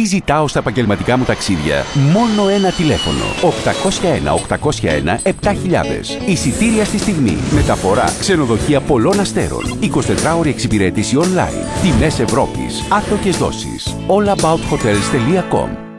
Τι ζητάω στα επαγγελματικά μου ταξίδια? Μόνο ένα τηλέφωνο. 801-801-7000. Εισιτήρια στη στιγμή. Μεταφορά. Ξενοδοχεία πολλών αστέρων. 24ωρη εξυπηρέτηση online. Τιμές Ευρώπης. Άτοκες δόσεις. allaboutHotels.com.